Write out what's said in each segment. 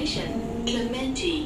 Station, Clementi.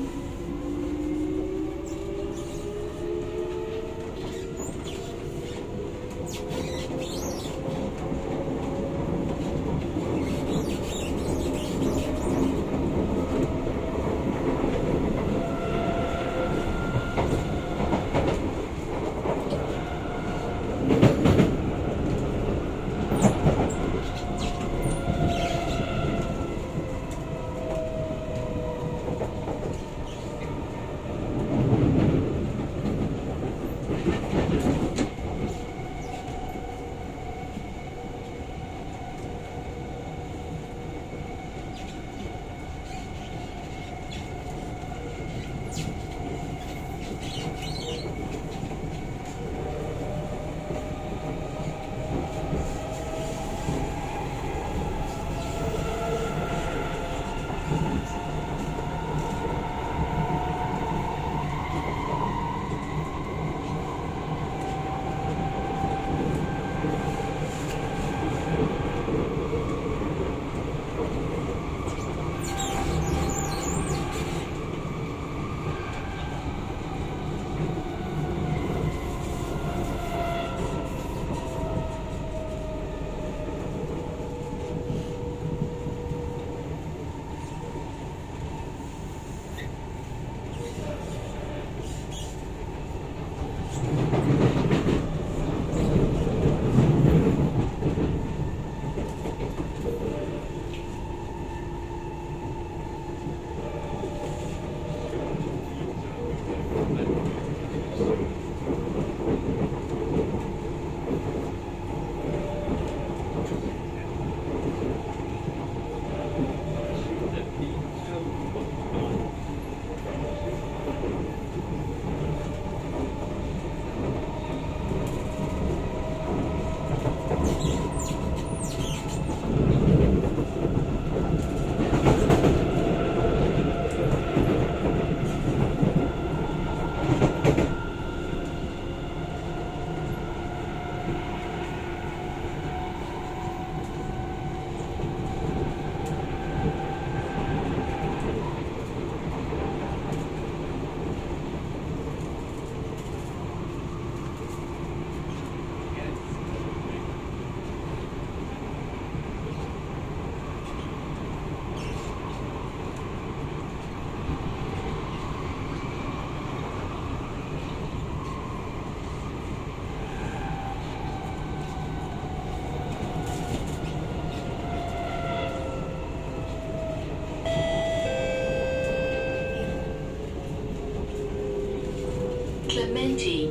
Clementi.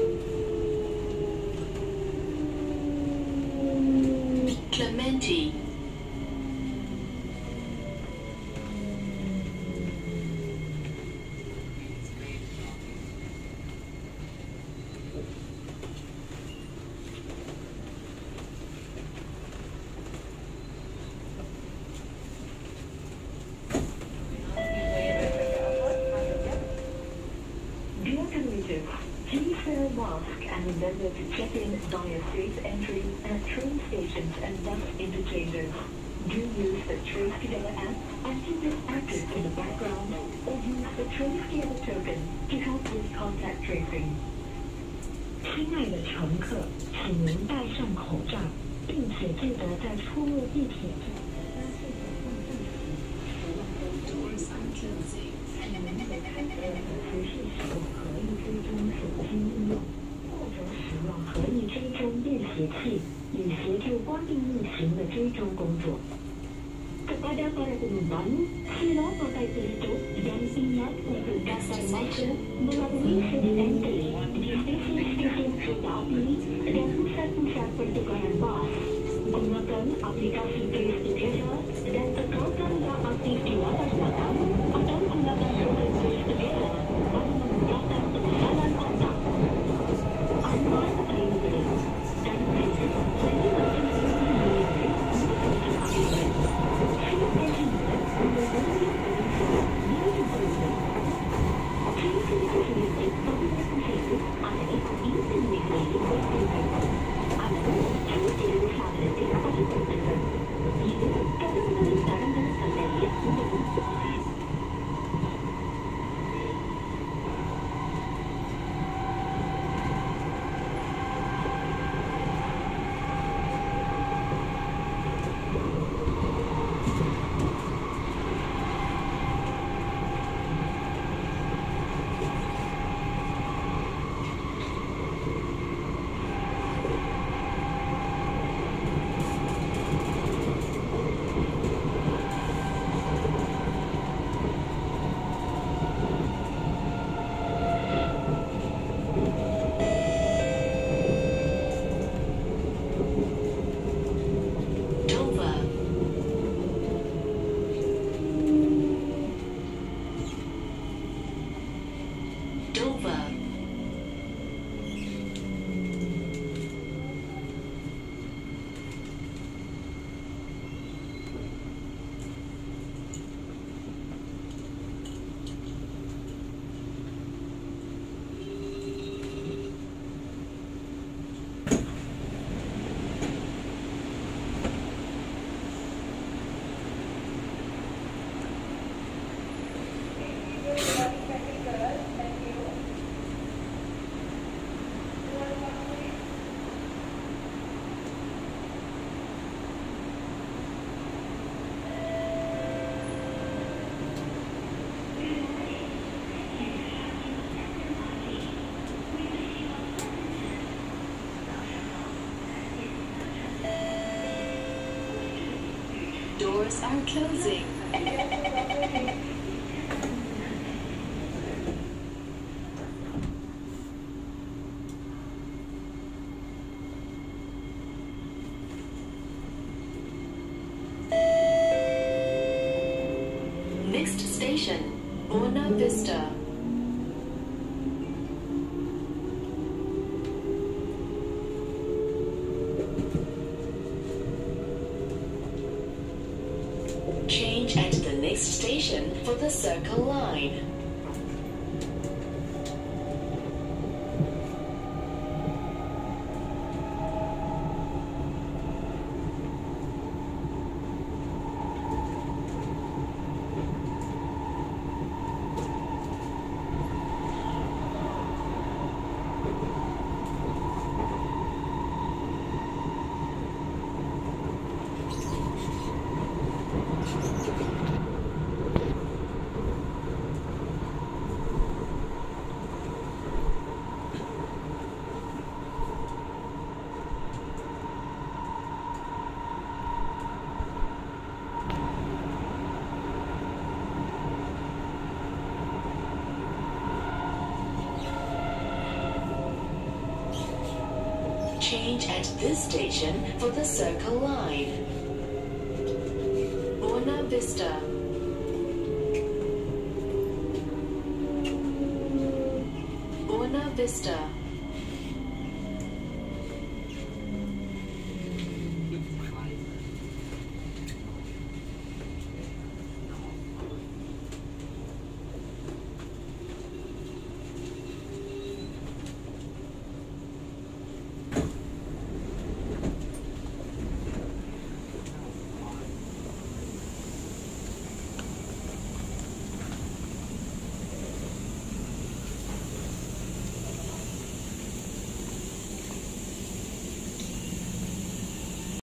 Clementi. Please wear a mask and remember to check in via safe entry at train stations and bus interchanges. Do use the Trace Together app and keep it active in the background, or use the Trace Together token to help with contact tracing. 亲爱的乘客，请您戴上口罩，并且记得在出入地铁站持续使用可以追踪手机应用，或者使用可以追踪便携器，以协助关闭运行的追踪工作。Kepada para penumpang, sila pakai pelitup dan ingat untuk pasang masker melalui safe entry di stesen-stesen kereta api dan pusat-pusat pertukaran bas. Gunakan aplikasi Trace Together dan tekankan yang aktif di atas papan atau gunakan program Trace Together bagi memudahkan pemesanan kontak. Aman delivery dan prinsip selalu doors are closing. Next station, Buona Vista. Change at the next station for the Circle Line. Change at this station for the Circle Line. Buona Vista. Buona Vista.